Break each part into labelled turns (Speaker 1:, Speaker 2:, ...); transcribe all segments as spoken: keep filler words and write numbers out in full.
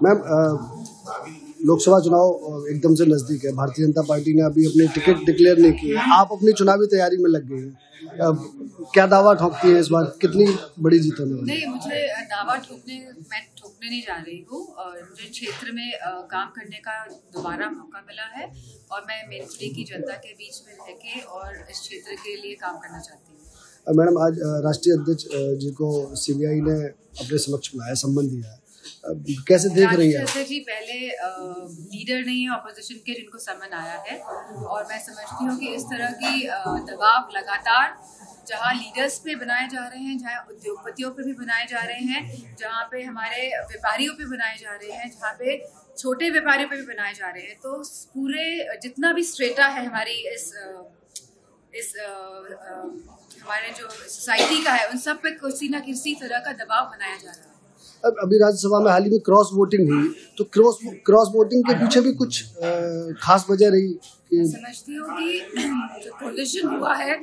Speaker 1: Ma'am, Lok Sabha चुनाव एकदम से नजदीक है। भारतीय जनता पार्टी ने अभी अपनी टिकट डिक्लेयर नहीं की है। आप अपनी चुनावी तैयारी में लग गए हैं, क्या दावा ठोकती है इस बार, कितनी बड़ी जीत होने वाली है?
Speaker 2: नहीं, मुझे दावा ठोकने मैं ठोकने नहीं जा रही हूँ। और मुझे क्षेत्र में आ, काम करने का दोबारा मौका मिला है और मैं मेरठ की जनता के बीच में रह के और इस क्षेत्र के लिए काम करना चाहती हूँ।
Speaker 1: मैडम, आज राष्ट्रीय अध्यक्ष जी को सीबीआई ने अपने समक्ष बुलाया, सम्मान दिया है, कैसे देख रही है?
Speaker 2: राष्ट्रीय जी पहले लीडर नहीं है ऑपोजिशन के जिनको समन आया है, और मैं समझती हूँ कि इस तरह की दबाव लगातार जहाँ लीडर्स पे बनाए जा रहे हैं, जहाँ उद्योगपतियों पे भी बनाए जा रहे हैं, जहाँ पे हमारे व्यापारियों पे बनाए जा रहे हैं, जहाँ पे छोटे व्यापारियों पे भी बनाए जा रहे हैं, तो पूरे जितना भी स्ट्रेटा है हमारी इस इस आ, आ, हमारे जो सोसाइटी का है, उन सब पे किसी ना किसी तरह का दबाव बनाया जा रहा है।
Speaker 1: अब अभी राज्यसभा में हाल ही में क्रॉस वोटिंग हुई, तो क्रॉस क्रॉस वोटिंग के पीछे भी कुछ आ, खास वजह रही कि
Speaker 2: समझती हूँ कि जो कोलिशन हुआ है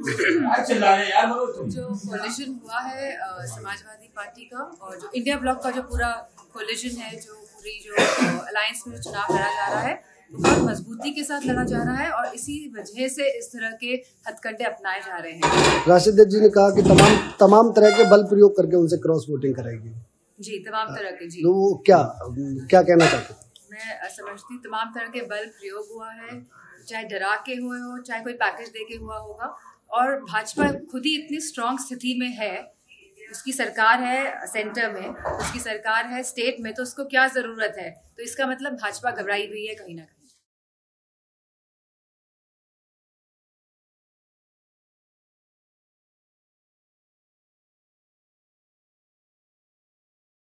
Speaker 2: जो कोलिशन हुआ है समाजवादी पार्टी का और जो इंडिया ब्लॉक का जो पूरा कोलिशन है, जो पूरी जो अलायंस में चुनाव लड़ा जा रहा है, बहुत मजबूती के साथ लड़ा जा रहा है और इसी वजह से इस तरह के हथकंडे अपनाए जा रहे हैं।
Speaker 1: राष्ट्रीय अध्यक्ष जी ने कहा कि तमाम तमाम तरह के बल प्रयोग करके उनसे क्रॉस वोटिंग कराएगी।
Speaker 2: जी, तमाम तरह के। जी,
Speaker 1: तो वो क्या क्या कहना चाहते हैं?
Speaker 2: मैं समझती तमाम तरह के बल प्रयोग हुआ है, चाहे डरा के हुए हो, चाहे कोई पैकेज दे के हुआ होगा, और भाजपा खुद ही इतनी स्ट्रांग स्थिति में है, उसकी सरकार है सेंटर में, उसकी सरकार है स्टेट में, तो उसको क्या जरूरत है? तो इसका मतलब भाजपा घबराई हुई है कहीं ना कहीं।